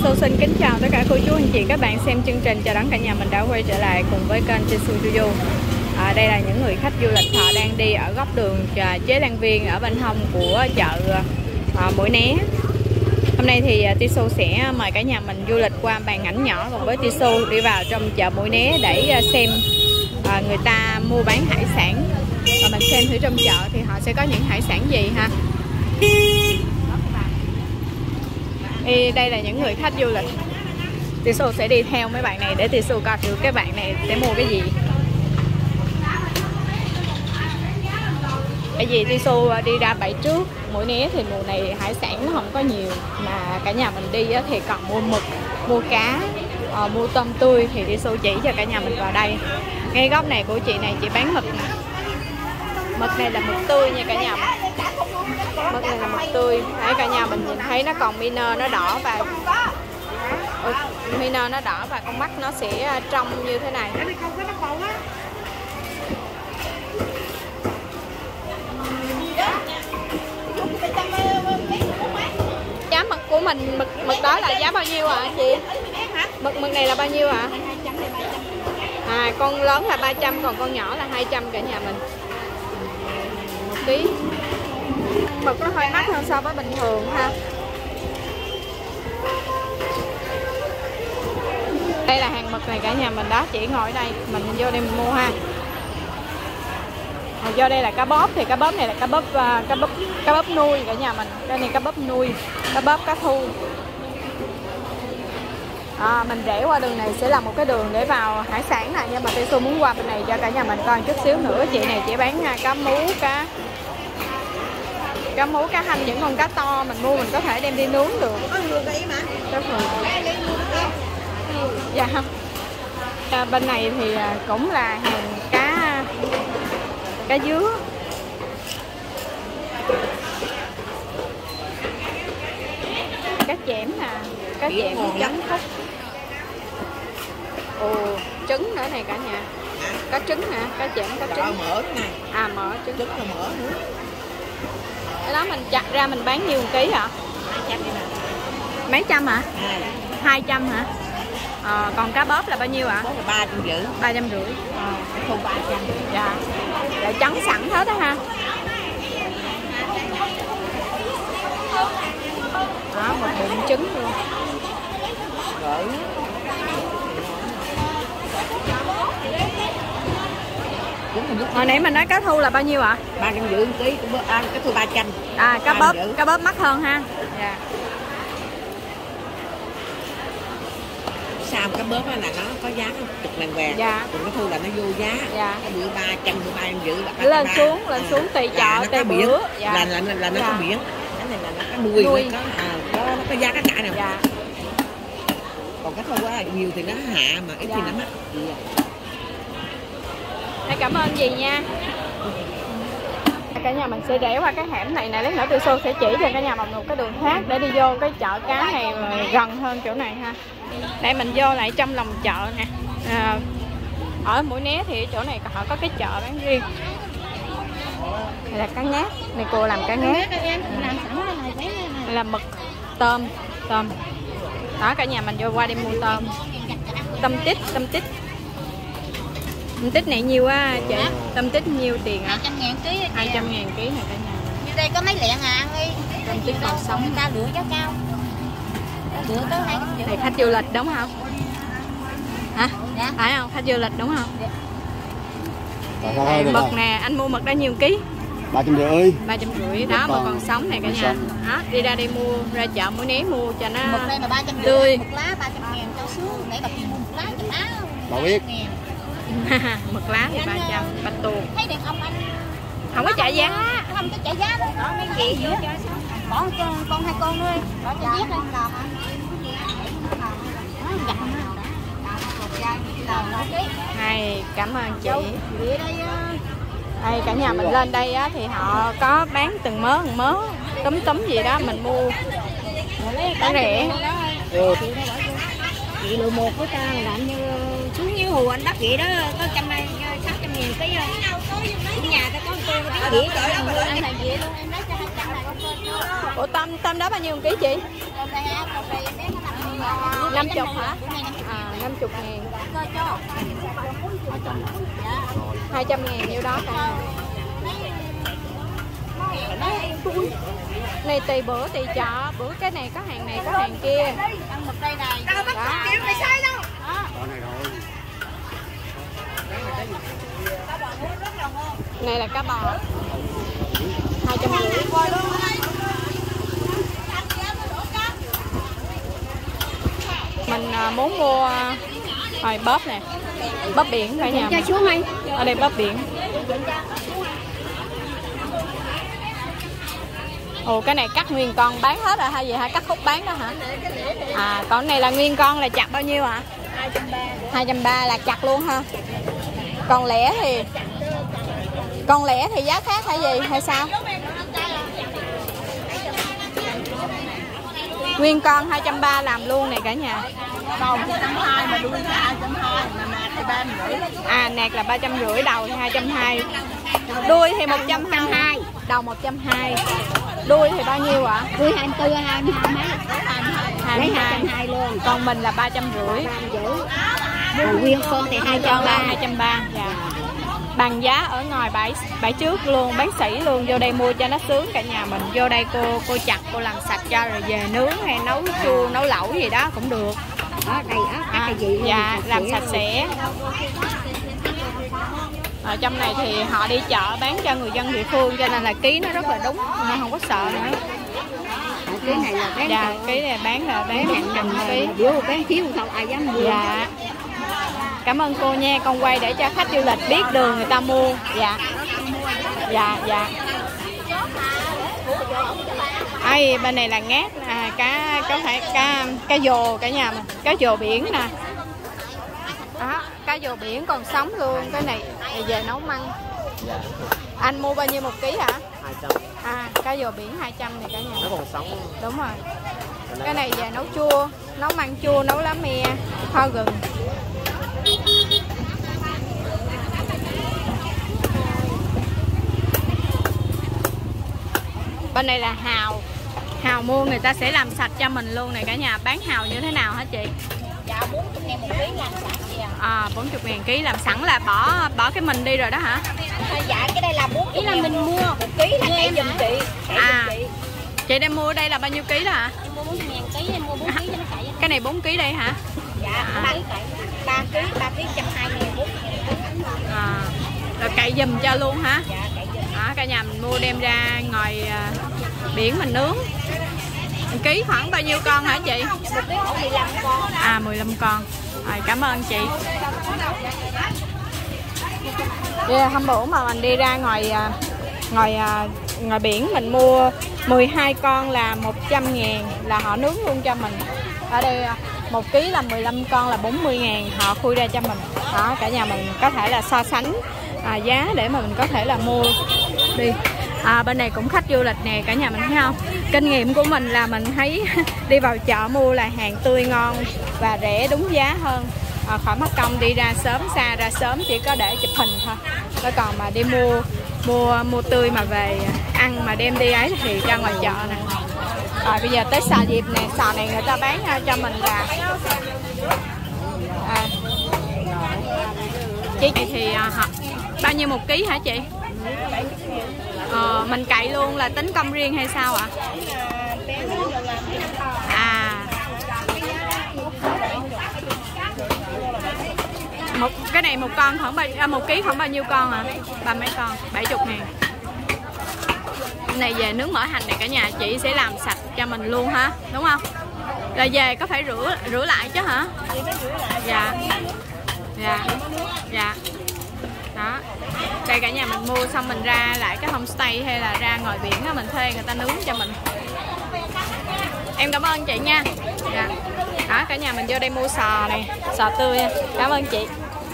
Tisu xin kính chào tất cả cô chú anh chị các bạn xem chương trình. Chào đón cả nhà mình đã quay trở lại cùng với kênh Tisu Juju. Đây là những người khách du lịch họ đang đi ở góc đường Chế Lan Viên ở bên hông của chợ Mũi Né. Hôm nay thì Tisu sẽ mời cả nhà mình du lịch qua màn ảnh nhỏ cùng với Tisu đi vào trong chợ Mũi Né để xem người ta mua bán hải sản, và mình xem thử trong chợ thì họ sẽ có những hải sản gì ha. Đây là những người khách du lịch. Tisu sẽ đi theo mấy bạn này để Tisu coi thử các bạn này sẽ mua cái gì. Bởi vì Tisu đi ra bãi trước Mũi Né thì mùa này hải sản nó không có nhiều, mà cả nhà mình đi thì còn mua mực, mua cá, mua tôm tươi, thì Tisu chỉ cho cả nhà mình vào đây. Ngay góc này của chị này chị bán mực nè. Mực này là mực tươi nha cả nhà mình. Mực này là mực tươi. Đấy, cả nhà mình nhìn thấy nó còn miner nó đỏ và miner nó đỏ và con mắt nó sẽ trong như thế này. Giá mực của mình, mực đó là giá bao nhiêu ạ chị? Mực này là bao nhiêu ạ? Con lớn là 300 còn con nhỏ là 200 cả nhà mình. 1 ký. Mực nó hơi mắc hơn so với bình thường ha. Đây là hàng mực này cả nhà mình đó, chỉ ngồi ở đây mình vô đây mình mua ha. Vô đây là cá bóp, thì cá bóp này là cá bóp nuôi cả nhà mình. Cái này cá bóp nuôi, cá bóp cá thu. Mình rẽ qua đường này sẽ là một cái đường để vào hải sản này, nhưng mà Tisu muốn qua bên này cho cả nhà mình coi chút xíu nữa. Chị này chỉ bán cá mú, cá hanh, những con cá to mình mua mình có thể đem đi nướng được. Dạ không. Bên này thì cũng là hàng cá dứa. Cá chẽm nè, cá chẽm chấm khúc. Trứng nữa này cả nhà. Cá trứng nè, cá chẽm cá trứng. Mỡ này. Mỡ trứng là mỡ nữa. Cái đó mình chặt ra mình bán nhiêu ký hả? 200 nè. Mấy trăm hả? 200 hả? Còn cá bóp là bao nhiêu ạ? Bóp là 350. 350. Không 300. Dạ. Là trắng sẵn hết đó ha. Đó, một bụng trứng luôn. Rồi. Hồi nãy mình nói cá thu là bao nhiêu ạ? 350 ký, cá thu 300. Cá bóp mắc hơn ha. Dạ. Sao cá bóp là nó có giá chục ngàn vàng. Dạ. Còn cá thu là nó vô giá. Dạ. Cái bữa 300, bữa 350 là lên xuống tùy chợ tùy bữa. Dạ. Là nó có biển. Cái này là nó có nuôi. Nó có giá cá cả nào. Dạ. Còn cá thu á nhiều thì nó hạ mà ít thì nó mắc. Cảm ơn dì nha. Cả nhà mình sẽ rẽ qua cái hẻm này nè, lát nữa Tisu sẽ chỉ cho cả nhà bằng một cái đường khác để đi vô cái chợ cá này gần hơn chỗ này ha. Đây mình vô lại trong lòng chợ nè. Ở Mũi Né thì chỗ này họ có cái chợ bán riêng. Đây là cá ngát, này cô làm cá ngát. Đây là mực, tôm. Đó cả nhà mình vô qua đi mua tôm. Tôm tít. Tôm tít này nhiều á chị. Tôm tít nhiêu tiền ạ? 200.000 ký. 200.000 ký này cả nhà. Như đây có mấy lạng ăn đi. Tôm tít còn sống. Người ta lựa giá cao. Lựa tới 250. Này khách du lịch đúng không? Hả? Dạ. Phải không? Khách du lịch đúng không? Dạ. Mực nè, anh mua mực đó nhiêu ký? 350. 350 đó, mực còn sống này cả nhà. Đó, đi ra đây mua, ra chợ Mũi Né mua cho nó mực đây mà 350. tươi. Một lá 300.000 cho sướng. Nãy bà kia mua một lá chục áo. Bà biết. Mực lá thì 300, bạch tuộc. Thấy đàn ông anh Không có trả giá. Không có trả giá đó. Đó mấy gì nữa. Bỏ con hai con nữa đi. Bỏ cho giết đi. Hay, cảm ơn chị. Đây cả nhà mình lên đây á, thì họ có bán từng mớ túm gì đó mình mua bán rẻ. Chị lựa một với ta làm như xuống dưới hồ anh bắt vậy đó, có 600.000 ký không? Ở nhà ta có tôi biết vậy rồi anh làm gì luôn, em lấy cho 200 này con. Ủa tôm đó bao nhiêu 1 ký chị? Tôm đây hả? Tôm đây em bé nó 50 hả? À 50 ngàn. 200 ngàn nhiêu đó cả nhà. Này tùy bữa tùy chợ, bữa cái này có hàng này có hàng kia. Đó. Này là cá bò 250. Mình muốn mua bóp nè, bóp biển cả nhà. Ở đây bóp biển. Ồ cái này cắt nguyên con bán hết rồi hay gì hả? Cắt khúc bán đó hả? À còn này là nguyên con là chặt bao nhiêu hả? 230 là chặt luôn ha. Còn lẻ thì giá khác hay gì hay sao? Nguyên con 230 làm luôn này cả nhà. Đầu 120 mà đuôi 220 mà nạc thì 350. À nạc là 350, đầu thì 220. Đuôi thì 120, đầu 120. Đuôi thì bao nhiêu ạ? Đuôi 24, 22 mấy. 22 luôn. Còn mình là 350. Còn nguyên con thì 230. 230. Dạ. Bằng giá ở ngoài bãi trước luôn, bán sỉ luôn, vô đây mua cho nó sướng cả nhà mình. Vô đây cô chặt, cô làm sạch cho rồi về nướng hay nấu chua, nấu lẩu gì đó cũng được. Đó đây cái gì dạ làm sạch sẽ. Ở trong này thì họ đi chợ bán cho người dân địa phương cho nên là ký nó rất là đúng, nên không có sợ nữa. Cái này là bán dạ, ký này bán hàng trăm ký. Bán thiếu không ai dám mua. Dạ. Cảm ơn cô nha, con quay để cho khách du lịch biết đường người ta mua. Dạ. Dạ dạ. Ai bên này là ngát cá dồ cả nhà mình, cá dồ biển nè. Đó, cá dồ biển còn sống luôn, cái này về nấu măng. Anh mua bao nhiêu 1 ký hả? 200. À, cá dồ biển 200 này cả nhà. Nó còn sống. Đúng rồi. Cái này về nấu chua, nấu măng chua, nấu lá me, kho gừng. Bên này là hào mua người ta sẽ làm sạch cho mình luôn này cả nhà. Bán hào như thế nào hả chị? Dạ 40 ngàn 1 ký làm sẵn vậy. À 40 ngàn ký làm sẵn là bỏ cái mình đi rồi đó hả? Dạ cái đây là 4 ký là mình mua 1 ký là kẻ giùm chị. Chị đem mua đây là bao nhiêu ký đó hả? Em mua 40 ngàn ký, em mua 4 ký cho nó cậy. Cái này 4 ký đây hả? Dạ 3 ký 120 ngàn 4 ngàn. À, rồi cậy giùm cho luôn hả? Dạ cậy giùm. Cả nhà mình mua đem ra ngoài biển mình nướng. Ký khoảng bao nhiêu con hả chị? 1 ký 15 con. À 15 con. Rồi cảm ơn chị. Hôm bữa mà mình đi ra ngoài biển mình mua 12 con là 100 ngàn là họ nướng luôn cho mình. Ở đây 1 ký là 15 con là 40 ngàn họ khui ra cho mình. Đó cả nhà mình có thể là so sánh giá để mà mình có thể là mua đi. Bên này cũng khách du lịch nè cả nhà mình thấy không? Kinh nghiệm của mình là mình thấy đi vào chợ mua là hàng tươi ngon và rẻ đúng giá hơn. Khỏi mất công đi ra sớm, xa ra sớm chỉ có để chụp hình thôi. Còn mà đi mua tươi mà về ăn mà đem đi ấy thì ra ngoài chợ nè. Rồi bây giờ tới sò Diệp nè, sò này người ta bán cho mình là chị thì bao nhiêu 1 ký hả chị? Mình cậy luôn là tính công riêng hay sao ạ? Cái này 1 con khoảng 1 ký khoảng bao nhiêu con ạ? 30 mấy con, 70 ngàn. Này về nướng mỡ hành này cả nhà chị sẽ làm sạch cho mình luôn hả? Đúng không? Rồi về có phải rửa lại chứ hả? Dạ. Dạ. Dạ. Đó. Đây cả nhà mình mua xong mình ra lại cái homestay hay là ra ngoài biển đó, mình thuê người ta nướng cho mình. Em cảm ơn chị nha. Dạ. Đó cả nhà mình vô đây mua sò này, sò tươi. Cảm ơn chị.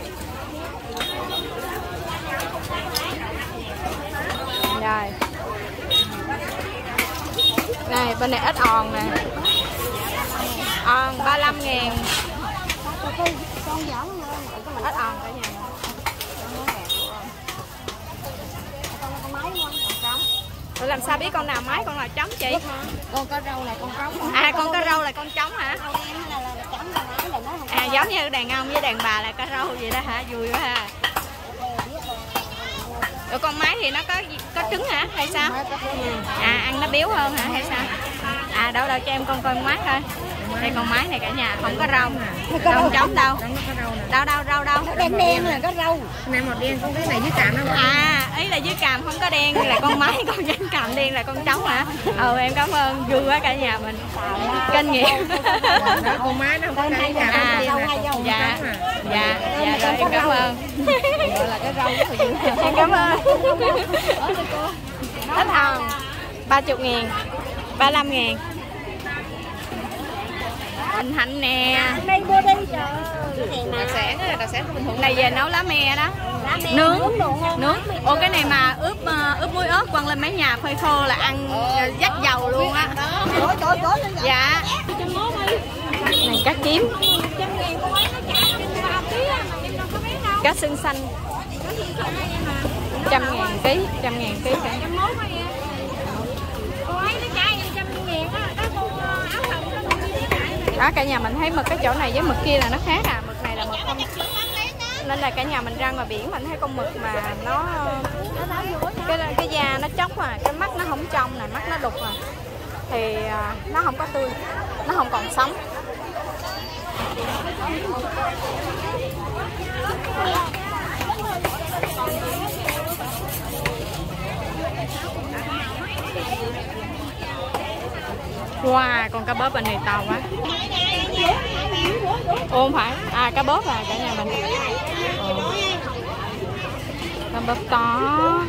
Rồi. Này bên này ếch òn nè. Òn 35 ngàn. Ếch òn cả nhà. Rồi làm sao biết con nào mái, con nào trống chị? Con có râu là con trống. À, con có râu là con trống hả? À, giống như đàn ông với đàn bà là có râu vậy đó hả? Vui quá ha. Rồi con mái thì nó có trứng hả hay sao? À, ăn nó béo hơn hả hay sao? À, đâu cho em con coi mái thôi. Đây con mái này cả nhà không có râu. Con trống đâu? Đâu. Đen đen là có râu. Này một đen con cái này dưới cằm không? À, ý là dưới cằm không có đen là con mái, còn trên cằm đen là con trống hả? Em cảm ơn, vui quá cả nhà mình. Kinh nghiệm. Đó, con má nó không có cái cằm. Dạ rồi em cảm ơn. Gọi là cái râu rất là vui. Em cảm ơn. Thích không? 30.000, 35.000. Bình Hạnh nè. Đây mua đi trời. Đặc sản của bình thường. Này về nấu lá me đó. Nướng. Ô, cái này mà ướp muối ớt quăng lên mấy nhà phơi khô là ăn dắt dầu luôn á. Dạ. Này cá kiếm. Cá xương xanh. 100.000 ký, 100.000 ký. Đó, cả nhà mình thấy mực cái chỗ này với mực kia là nó khác à. Mực này là mực không, nên là cả nhà mình ra ngoài biển mình thấy con mực mà nó cái da nó chóc à, cái mắt nó không trong nè, mắt nó đục à, thì nó không có tươi, nó không còn sống. Wow, con cá bóp bên này to quá. Ồ, không phải. À, cá bóp à cả nhà mình. Cá bóp to.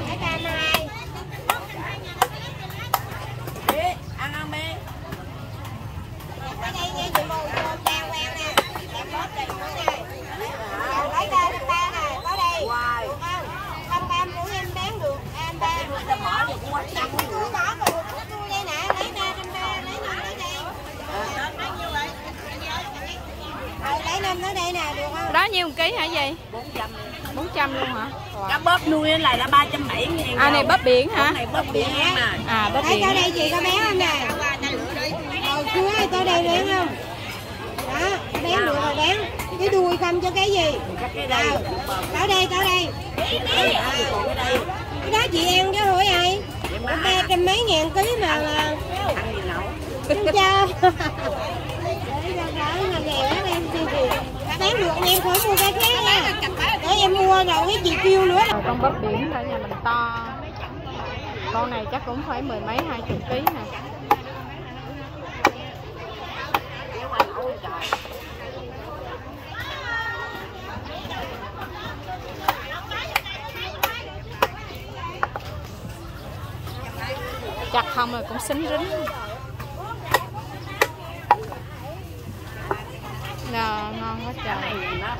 Đó nhiêu ký hả gì? 400 luôn hả? Wow. Cá bóp nuôi này là 370.000. À, này bóp biển hả? Này bóp biển mà. À, bóp biển. Tới đây chị có bé không nè? Chú ơi, tới đây bé không? Đó, bán được rồi bán. Cái đuôi không cho cái gì? Đâu? Tới đây. Cái đó chị ăn cái hỏi ai? 300 mấy ngàn ký mà. Không cho. Bán được em khỏi mua cái khác nha. Để em mua rồi cái chị kêu nữa. Con bóp biển cả nhà mình to. Con này chắc cũng phải 10 mấy 20 kg nè. Chặt không rồi cũng xính rính. Ngon quá trời.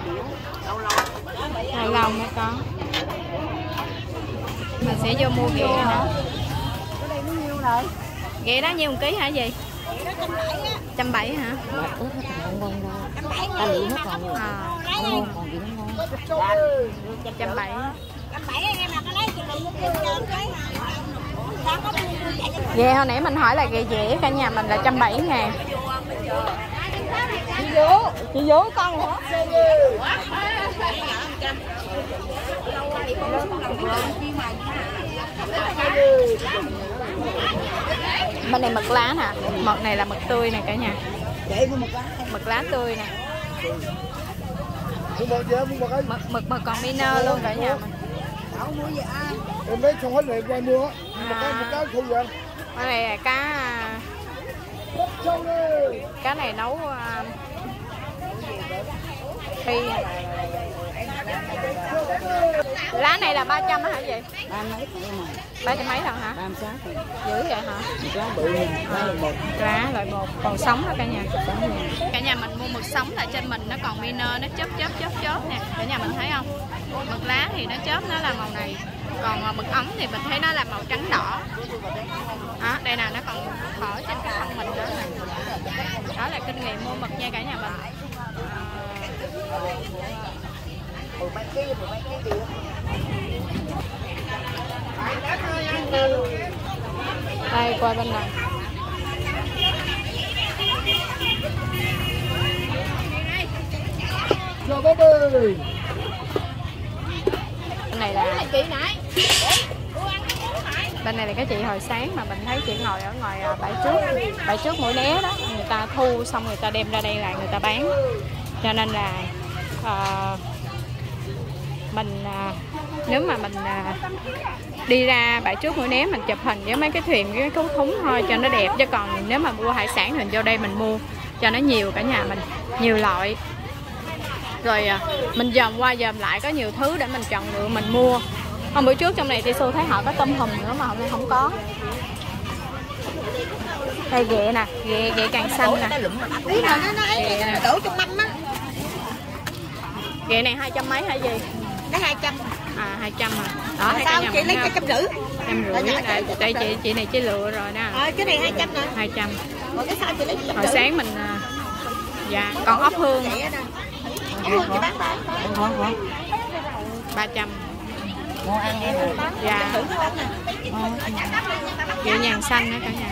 Lâu lâu mới có. Mình sẽ vô mua ghẹ nữa. Ghẹ đó nhiêu 1 ký hả gì? 170 hả? Ta lụy hết còn. À, Còn gì nó ngon. 170. 170 em mà có lấy chị lụy 1 kg cái. Ghẹ hồi nãy mình hỏi là ghẹ dẻ cả nhà mình là 170.000. Chị Vũ con hả? Bên này mực lá nè, mực này là mực tươi nè cả nhà. Mực lá tươi nè. Mực còn minơ luôn cả nhà mình. Em lấy không hết này qua mua á. Một cái thu vậy. Cái này là cá này nấu phi. Lá này là 300 hả chị? 300 mấy lần hả? 36. Dữ vậy hả? Lá loại 1 còn sống đó cả nhà. Cả nhà mình mua mực sống là trên mình nó còn minơ, nó chớp nè. Cả nhà mình thấy không? Mực lá thì nó chớp nó là màu này. Còn mực ống thì mình thấy nó là màu trắng đỏ. Đó, đây nè, nó còn khỏi trên cái thân mình nữa. Đó là kinh nghiệm mua mực nha cả nhà mình. Đây qua bên này. Chào bác ơi. Bên này là bên này là cái chị hồi sáng mà mình thấy chị ngồi ở ngoài bãi trước Mũi Né đó, người ta thu xong người ta đem ra đây là người ta bán, cho nên là mình nếu mà mình đi ra bãi trước Mũi Né mình chụp hình với mấy cái thuyền với mấy cái thúng thôi cho nó đẹp, chứ còn nếu mà mua hải sản thì mình vô đây mình mua cho nó nhiều, cả nhà mình nhiều loại, rồi mình dòm qua dòm lại có nhiều thứ để mình chọn lựa mình mua. Hôm bữa trước trong này thì Su thấy họ có tôm hùm nữa mà hôm nay không có. Đây ghẹ nè, ghẹ càng xanh nè. đổ trong mâm á. Ghẹ này 200 mấy hay gì? Nó 200. À 200 à. Đó, Sao chị lấy 150? 150. Đây chị này chị lựa rồi nè. Cái này 200 nè. 200. Rồi cái sao chị lấy 150? Hồi sáng mình dạ, còn ốc hương. Ốc hương chị bán bao? 300. Mua ăn em rồi. Dạ. Ghẹ nhàn xanh nữa cả nhà.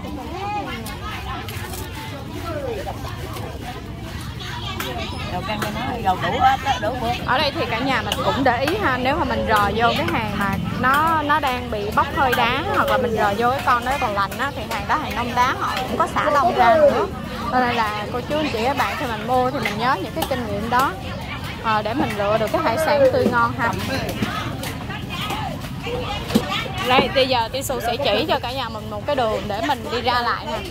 Dầu căng cho nó, dầu đủ hết đó, đủ bớt. Ở đây thì cả nhà mình cũng để ý ha, nếu mà mình rò vô cái hàng mà nó đang bị bốc hơi đá, hoặc là mình rò vô cái con đó còn lành á, thì hàng đó hàng nông đá họ cũng có xả lông ra nữa. Cho nên là cô chú anh chị các bạn khi mình mua thì mình nhớ những cái kinh nghiệm đó để mình lựa được cái hải sản tươi ngon ha. Đây bây giờ Tisu sẽ chỉ cho cả nhà mình một cái đường để mình đi ra lại nè.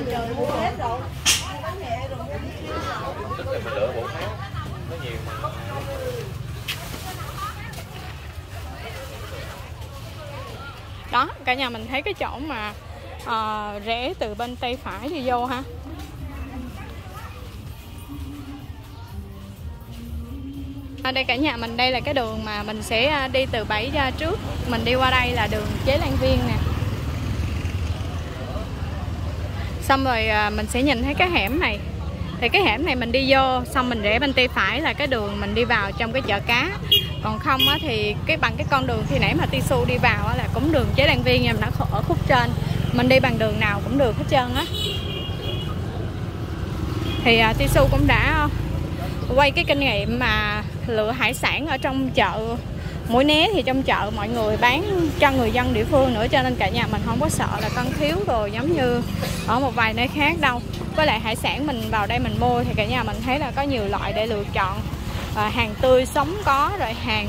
Đó, cả nhà mình thấy cái chỗ mà rẽ từ bên tay phải đi vô ha. Đây cả nhà mình, đây là cái đường mà mình sẽ đi từ bãi ra trước. Mình đi qua đây là đường Chế Lan Viên nè. Xong rồi mình sẽ nhìn thấy cái hẻm này. Thì cái hẻm này mình đi vô, xong mình rẽ bên tay phải là cái đường mình đi vào trong cái chợ cá. Còn không á, thì bằng cái con đường khi nãy mà Tisu đi vào á, là cũng đường Chế Lan Viên, nhưng mà nó ở khúc trên. Mình đi bằng đường nào cũng được hết trơn á. Thì Tisu cũng đã quay cái kinh nghiệm mà lựa hải sản ở trong chợ Mũi Né. Thì trong chợ mọi người bán cho người dân địa phương nữa, cho nên cả nhà mình không có sợ là con thiếu đồ giống như ở một vài nơi khác đâu. Với lại hải sản mình vào đây mình mua thì cả nhà mình thấy là có nhiều loại để lựa chọn, hàng tươi sống có, rồi hàng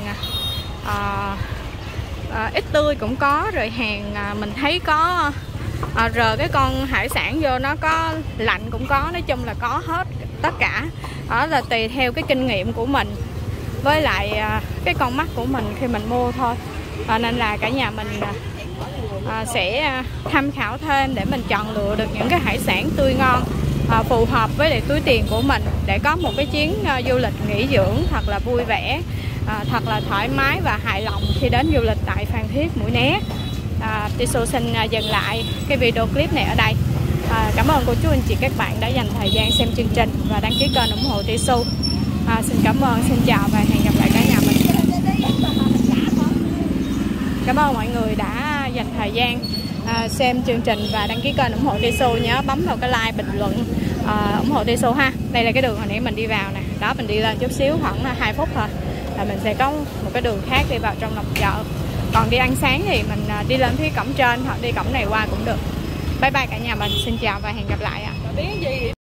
ít tươi cũng có, rồi hàng mình thấy có rờ cái con hải sản vô nó có lạnh cũng có. Nói chung là có hết tất cả. Đó là tùy theo cái kinh nghiệm của mình với lại cái con mắt của mình khi mình mua thôi. Nên là cả nhà mình sẽ tham khảo thêm để mình chọn lựa được những cái hải sản tươi ngon phù hợp với lại túi tiền của mình, để có một cái chuyến du lịch nghỉ dưỡng thật là vui vẻ, thật là thoải mái và hài lòng khi đến du lịch tại Phan Thiết, Mũi Né. Tisu xin dừng lại cái video clip này ở đây. Cảm ơn cô chú anh chị các bạn đã dành thời gian xem chương trình và đăng ký kênh ủng hộ Tisu. Xin cảm ơn, xin chào và hẹn gặp lại cả nhà mình. Cảm ơn mọi người đã dành thời gian xem chương trình và đăng ký kênh ủng hộ Tisu. Nhớ bấm vào cái like, bình luận ủng hộ Tisu ha. Đây là cái đường hồi nãy mình đi vào nè. Đó, mình đi lên chút xíu khoảng 2 phút thôi là mình sẽ có một cái đường khác đi vào trong lòng chợ. Còn đi ăn sáng thì mình đi lên phía cổng trên hoặc đi cổng này qua cũng được. Bye bye cả nhà mình, xin chào và hẹn gặp lại ạ.